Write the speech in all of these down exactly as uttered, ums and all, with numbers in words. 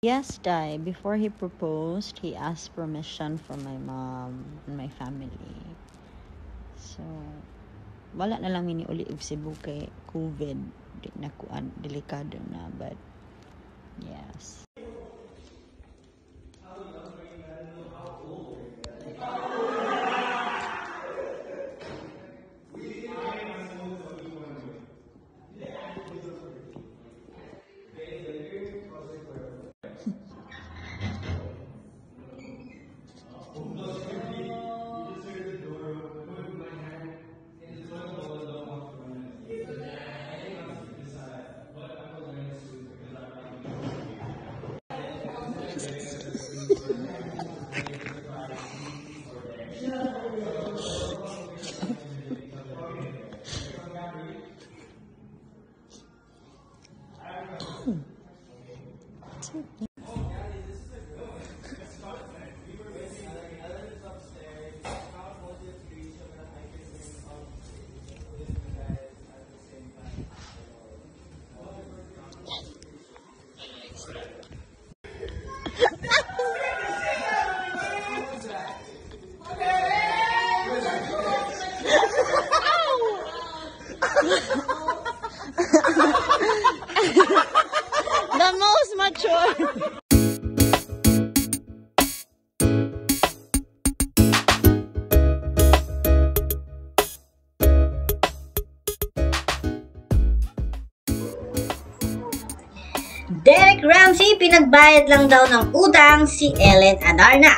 Yes, Dai. Before he proposed, he asked permission from my mom and my family. So, wala na lang mini uli og Cebu kay COVID. Di na kuan, delikado na. But, yes. The most mature. Derek Ramsey pinagbayad lang daw ng utang si Ellen Adarna.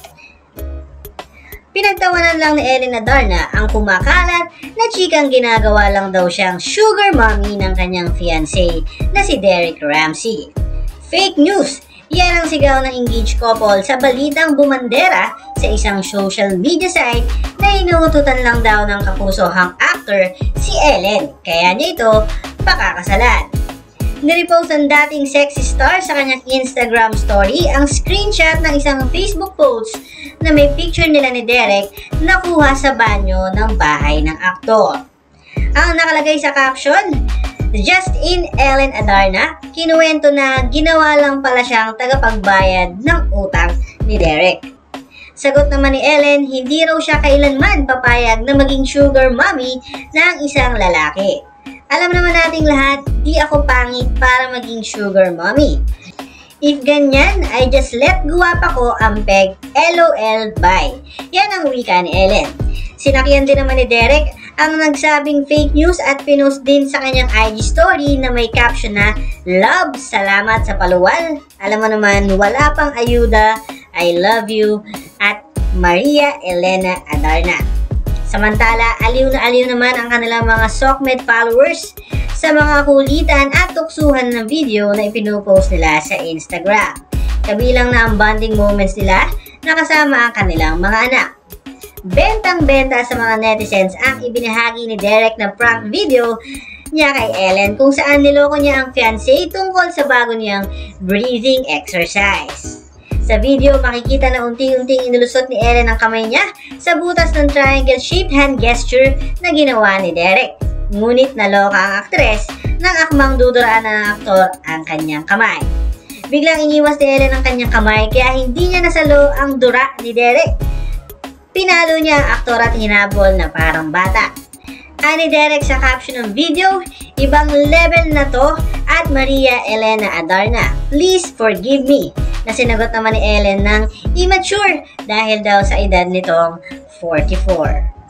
Pinagtawanan lang ni Ellen Adarna ang kumakalat na chikang ginagawa lang daw siyang sugar mommy ng kanyang fiancé na si Derek Ramsey. Fake news! Yan ang sigaw ng engaged couple sa balitang bumandera sa isang social media site na inuututan lang daw ng kapusohang actor si Ellen, kaya niya ito pakakasalan. Nirepost ang dating sexy star sa kanyang Instagram story ang screenshot ng isang Facebook post na may picture nila ni Derek na kuha sa banyo ng bahay ng aktor. Ang nakalagay sa caption, "Just in Ellen Adarna, kinuwento na ginawa lang pala siyang tagapagbayad ng utang ni Derek." Sagot naman ni Ellen, hindi raw siya kailanman papayag na maging sugar mommy ng isang lalaki. Alam naman nating lahat, di ako pangit para maging sugar mommy. If ganyan, I just let guwapa ko ang peg, LOL, bye. Yan ang wika ni Ellen. Sinakyan din naman ni Derek ang nagsabing fake news at pinost din sa kanyang I G story na may caption na, "Love, salamat sa paluwal. Alam mo naman, wala pang ayuda. I love you." At Maria Elena Adarna. Samantala, aliw na aliw naman ang kanilang mga Sokmed followers sa mga kulitan at tuksuhan ng video na ipinupost nila sa Instagram. Kabilang na ang bonding moments nila na kasama ang kanilang mga anak. Bentang-benta sa mga netizens ang ibinahagi ni Derek na prank video niya kay Ellen kung saan niloko niya ang fiancé tungkol sa bago niyang breathing exercise. Sa video, makikita na unti-unting inilusot ni Ellen ang kamay niya sa butas ng triangle-shaped hand gesture na ginawa ni Derek. Ngunit naloka ang aktres nang akmang duduraan ng aktor ang kanyang kamay. Biglang iniwas ni Ellen ang kanyang kamay kaya hindi niya nasalo ang dura ni Derek. Pinalo niya ang aktor at hinabol na parang bata. Ani Derek sa caption ng video, "Ibang level na to at Maria Elena Adarna. Please forgive me." Na sinagot naman ni Ellen ng immature dahil daw sa edad nitong forty-four.